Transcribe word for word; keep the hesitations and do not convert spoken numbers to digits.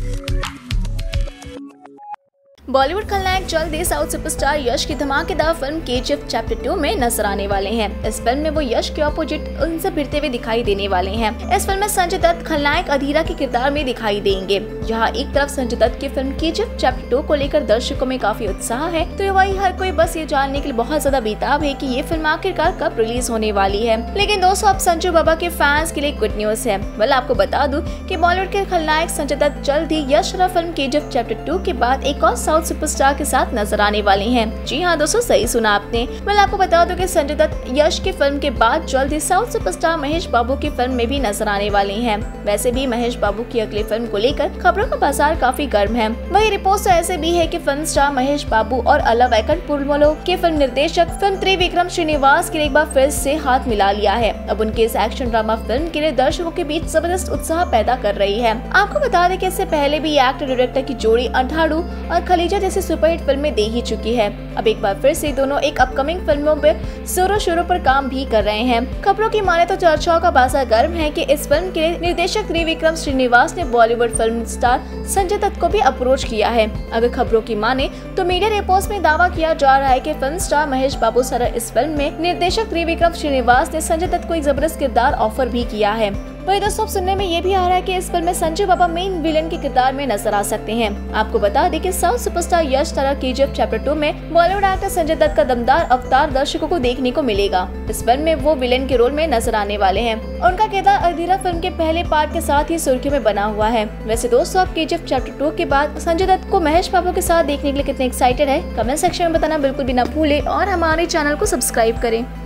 बॉलीवुड खलनायक जल्द ही साउथ सुपरस्टार यश की धमाकेदार फिल्म केजीएफ चैप्टर टू में नजर आने वाले हैं। इस फिल्म में वो यश के ऑपोजिट उनसे भिड़ते हुए दिखाई देने वाले हैं। इस फिल्म में संजय दत्त खलनायक अधीरा के किरदार में दिखाई देंगे। जहां एक तरफ संजय दत्त की फिल्म केजीएफ चैप्टर टू को लेकर दर्शकों में काफी उत्साह है, तो वही हर कोई बस ये जानने के लिए बहुत ज्यादा बेताब है कि ये फिल्म आखिरकार कब रिलीज होने वाली है। लेकिन दोस्तों, अब संजू बाबा के फैंस के लिए गुड न्यूज है। वेल, आपको बता दूं कि बॉलीवुड के खलनायक संजय दत्त जल्द ही Yash film KGF chapter two के बाद एक और साउथ सुपरस्टार के साथ नजर आने वाले हैं। जी हाँ दोस्तों, सही सुना आपने। मैं आपको बता दूं कि संजय दत्त यश की फिल्म के बाद जल्द ही साउथ सुपरस्टार महेश बाबू की फिल्म में भी नजर आने वाले हैं। वैसे भी महेश बाबू की अगली फिल्म को लेकर खबरों का बाजार काफी गर्म है। वही रिपोर्ट ऐसे भी है कि फिल्म स्टार महेश बाबू और अला वैकुंठ पुरमलो के फिल्म निर्देशक फिल्म त्रिविक्रम श्रीनिवास के एक बार फिर से हाथ मिला लिया है। अब उनके इस एक्शन ड्रामा फिल्म के लिए दर्शकों के बीच जबरदस्त उत्साह पैदा कर रही है। आपको बता दें कि इससे पहले भी एक्टर डायरेक्टर की जोड़ी अंधाड़ू और खलीजा जैसी सुपरहिट फिल्में दे ही चुकी है। अब एक बार फिर से दोनों एक अपकमिंग फिल्मों पे जोरों शोरों पर काम भी कर रहे हैं। खबरों की माने तो चर्चाओं का बाजार गर्म है कि इस फिल्म के निर्देशक त्रिविक्रम श्रीनिवास ने Bollywood film star Sanjay Dutt को भी अप्रोच किया है। अगर खबरों की माने तो मीडिया रिपोर्ट्स में दावा किया जा रहा है कि film star Mahesh Babu sir इस फिल्म में निर्देशक त्रिविक्रम श्रीनिवास ने संजय दत्त को एक जबरदस्त किरदार ऑफर भी किया है। वही दोस्तों, सुनने में ये भी आ रहा है कि इस फिल्म में संजय बाबा मेन विलेन के किरदार में नजर आ सकते हैं। आपको बता दें कि साउथ सुपरस्टार यश तरह केजीएफ चैप्टर टू में बॉलीवुड एक्टर संजय दत्त का दमदार अवतार दर्शकों को देखने को मिलेगा। इस फिल्म में वो विलेन के रोल में नजर आने वाले हैं। उनका किरदार अधीरा फिल्म के पहले पार्ट के साथ ही सुर्खियों में बना हुआ है। वैसे दोस्तों, आप केजीएफ चैप्टर टू के बाद संजय दत्त को महेश बाबू के साथ देखने के लिए कितने एक्साइटेड है, कमेंट सेक्शन में बताना बिल्कुल भी ना भूले और हमारे चैनल को सब्सक्राइब करें।